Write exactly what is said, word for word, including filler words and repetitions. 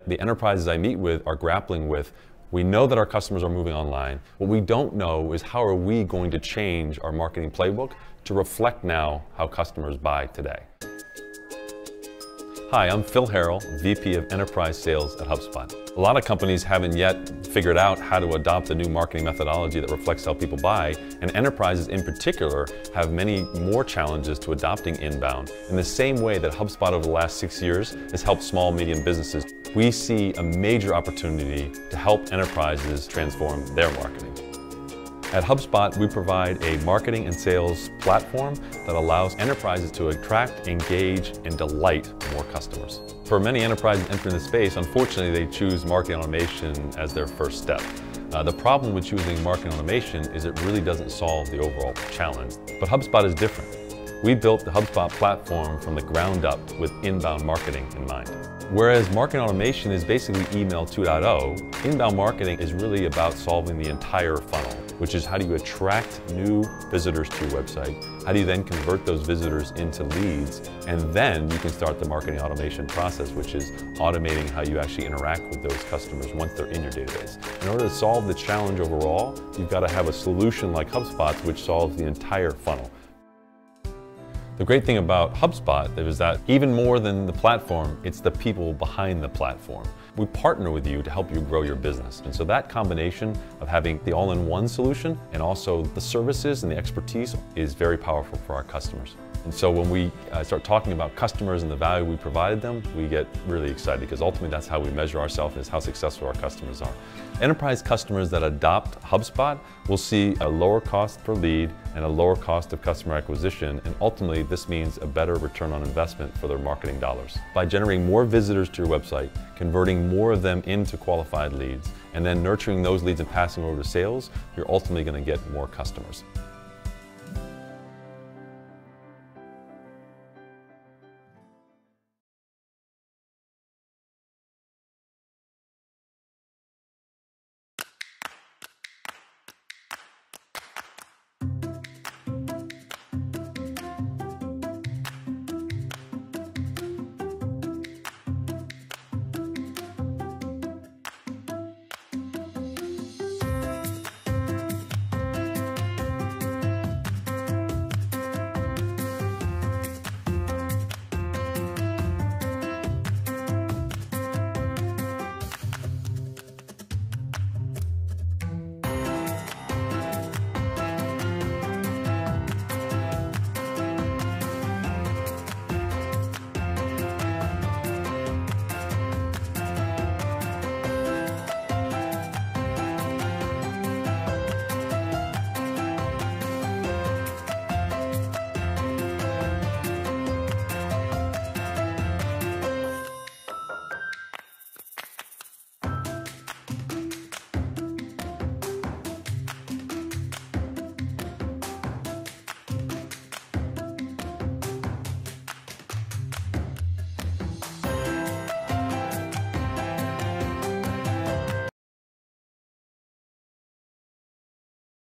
the enterprises I meet with are grappling with, we know that our customers are moving online. What we don't know is how are we going to change our marketing playbook to reflect now how customers buy today. Hi, I'm Phil Harrell, V P of Enterprise Sales at HubSpot. A lot of companies haven't yet figured out how to adopt a new marketing methodology that reflects how people buy, and enterprises in particular have many more challenges to adopting inbound in the same way that HubSpot over the last six years has helped small, medium businesses. We see a major opportunity to help enterprises transform their marketing. At HubSpot, we provide a marketing and sales platform that allows enterprises to attract, engage, and delight more customers. For many enterprises entering the space, unfortunately, they choose marketing automation as their first step. Uh, the problem with choosing marketing automation is it really doesn't solve the overall challenge. But HubSpot is different. We built the HubSpot platform from the ground up with inbound marketing in mind. Whereas marketing automation is basically email two point oh, inbound marketing is really about solving the entire funnel, which is how do you attract new visitors to your website, how do you then convert those visitors into leads, and then you can start the marketing automation process, which is automating how you actually interact with those customers once they're in your database. In order to solve the challenge overall, you've got to have a solution like HubSpot which solves the entire funnel. The great thing about HubSpot is that even more than the platform, it's the people behind the platform. We partner with you to help you grow your business. And so that combination of having the all-in-one solution and also the services and the expertise is very powerful for our customers. And so when we uh, start talking about customers and the value we provided them, we get really excited because ultimately that's how we measure ourselves, is how successful our customers are. Enterprise customers that adopt HubSpot will see a lower cost per lead and a lower cost of customer acquisition, and ultimately this means a better return on investment for their marketing dollars. By generating more visitors to your website, converting more of them into qualified leads, and then nurturing those leads and passing over to sales, you're ultimately going to get more customers.